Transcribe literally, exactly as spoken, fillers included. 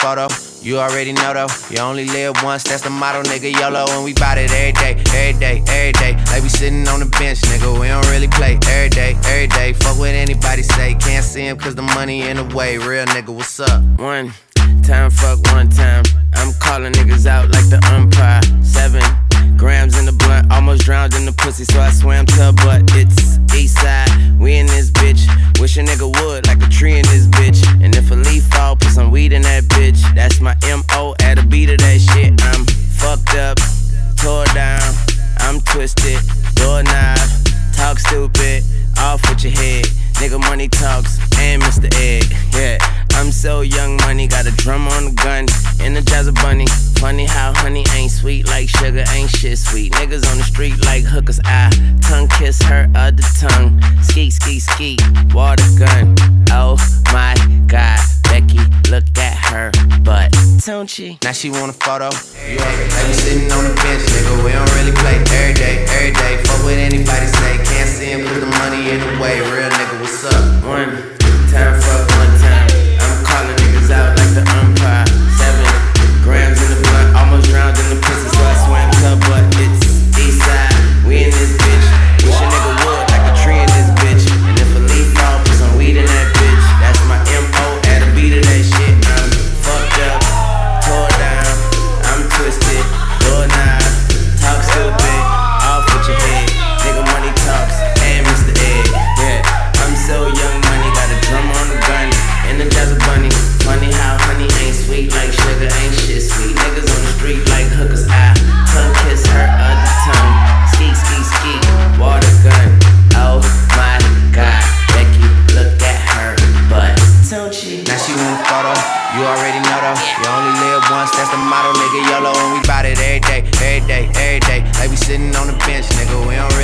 photo. You already know though, you only live once, that's the motto, nigga. YOLO, and we bout it every day, every day, every day. Like we sitting on the bench, nigga, we don't really play. Every day, every day, fuck what anybody say. Can't see him cause the money in the way. Real nigga, what's up? One time, fuck one time. I'm calling niggas out like the umpire. Seven grams in the blunt, almost drowned in the pussy, so I swam to her butt. It's east side, we in this bitch. Wish a nigga would, like a tree in this bitch. And if a leaf fall, put some weed in that bitch. That's my M O at a beat of that shit. I'm fucked up, tore down, I'm twisted, doorknob, talk stupid, off with your head. Nigga money talks, and Mister Egg, yeah. I'm so young money, got a drum on the gun, energize bunny. Funny how honey ain't sweet like sugar, ain't shit sweet. Niggas on the street like hookers, I tongue kiss her other tongue. Skeet, skeet, skeet, water gun. Oh my God, Becky, look at her butt, don't she? Now she want a photo. You already like we sitting on the bench, nigga. We don't really play every day, every day. Fuck what anybody say. Can't see him, put the money in the way. Real nigga, what's up? One time, fuck one time. I'm calling niggas out like the umpire. Seven grams in the blunt, almost drowned in the pussy, so I swam to her butt. It's east side, we in this bitch. Wish a nigga would, like a tree in this bitch. And if a leaf fall, put some weed in that bitch. That's my M O at a beat of that shit. I'm fucked up, tore down, I'm twisted, doorknob, talk stupid, off with your head. Nigga money talks, and Mister Egg, yeah. I'm so young money, got a drum on the gun, energize a bunny. Funny how honey ain't sweet like sugar, ain't shit sweet. Niggas on the street like hookers, I tongue kiss her other tongue. Ski, ski, ski, water gun. Oh my God, Becky, look at her butt, don't she? Now she want a photo, you already know though. You only live once, that's the motto, nigga. YOLO, and we bout it every day, every day, every day. Like we sitting on the bench, nigga, we don't really